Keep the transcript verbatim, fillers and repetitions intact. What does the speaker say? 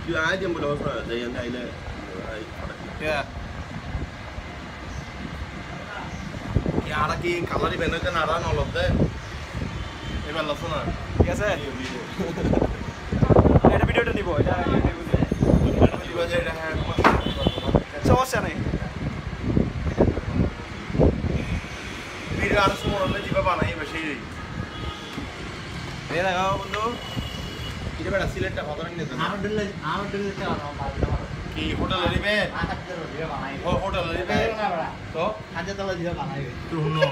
chưa ai chứ mà đâu phải đây anh đây nè Yeah. ইয়ারা কি কালারি বেনতে না run হলতে এবার লস না ঠিক আছে এটা ভিডিওটা নিব এটা সমস্যা নেই ভিডিও আর সময় দিবা বানাই বেশি এই লাগাও বন্ধু এটা বেটা সিলেটটা ভাতরান নিতে আমার দিলে আমার দিলে তো কি হোটেল দিবে আকাশ দিলে বানাই হোটেল দিবে তো তো কাজে তলা দিলে বানাই তুই